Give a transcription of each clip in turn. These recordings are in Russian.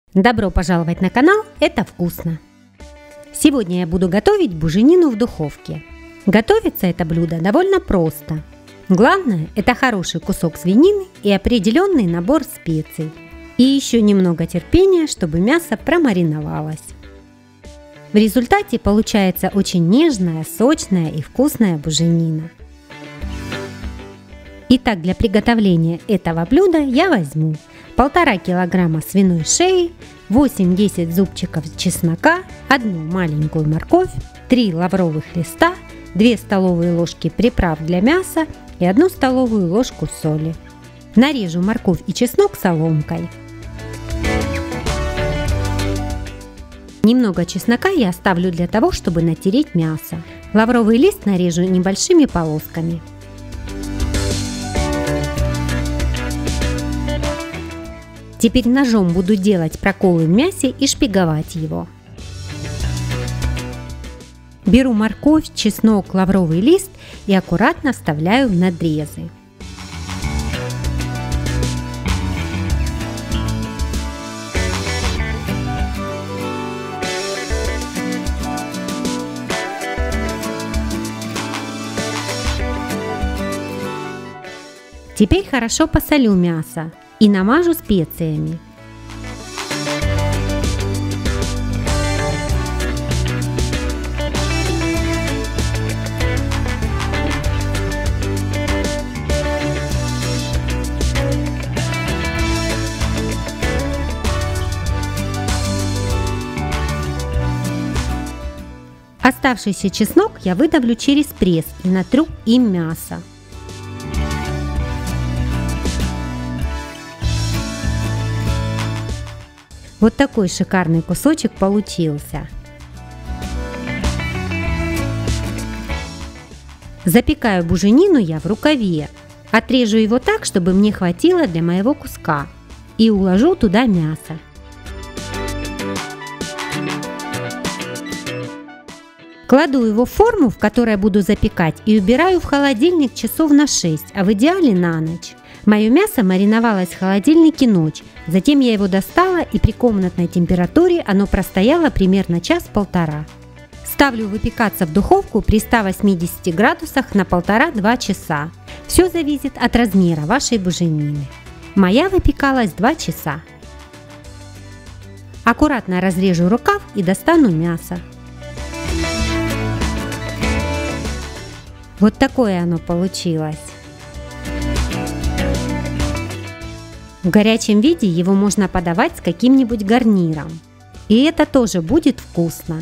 Добро пожаловать на канал «Это вкусно». Сегодня я буду готовить буженину в духовке. Готовится это блюдо довольно просто. Главное – это хороший кусок свинины и определенный набор специй. И еще немного терпения, чтобы мясо промариновалось. В результате получается очень нежная, сочная и вкусная буженина. Итак, для приготовления этого блюда я возьму 1,5 килограмма свиной шеи, 8-10 зубчиков чеснока, 1 маленькую морковь, 3 лавровых листа, 2 столовые ложки приправ для мяса и 1 столовую ложку соли. Нарежу морковь и чеснок соломкой. Немного чеснока я оставлю для того, чтобы натереть мясо. Лавровый лист нарежу небольшими полосками. Теперь ножом буду делать проколы в мясе и шпиговать его. Беру морковь, чеснок, лавровый лист и аккуратно вставляю в надрезы. Теперь хорошо посолю мясо и намажу специями. Оставшийся чеснок я выдавлю через пресс и натру им мясо. Вот такой шикарный кусочек получился. Запекаю буженину я в рукаве. Отрежу его так, чтобы мне хватило для моего куска. И уложу туда мясо. Кладу его в форму, в которой буду запекать, и убираю в холодильник часов на 6, а в идеале на ночь. Мое мясо мариновалось в холодильнике ночь, затем я его достала, и при комнатной температуре оно простояло примерно час-полтора. Ставлю выпекаться в духовку при 180 градусах на 1,5-2 часа. Все зависит от размера вашей буженины. Моя выпекалась 2 часа. Аккуратно разрежу рукав и достану мясо. Вот такое оно получилось. В горячем виде его можно подавать с каким-нибудь гарниром. И это тоже будет вкусно.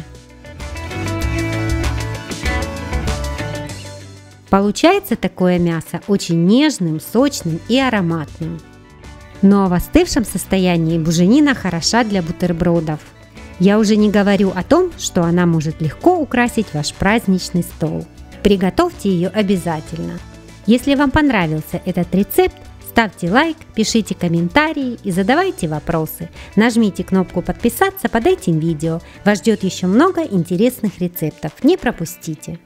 Получается такое мясо очень нежным, сочным и ароматным. Ну а в остывшем состоянии буженина хороша для бутербродов. Я уже не говорю о том, что она может легко украсить ваш праздничный стол. Приготовьте ее обязательно. Если вам понравился этот рецепт, ставьте лайк, пишите комментарии и задавайте вопросы. Нажмите кнопку подписаться под этим видео. Вас ждет еще много интересных рецептов. Не пропустите!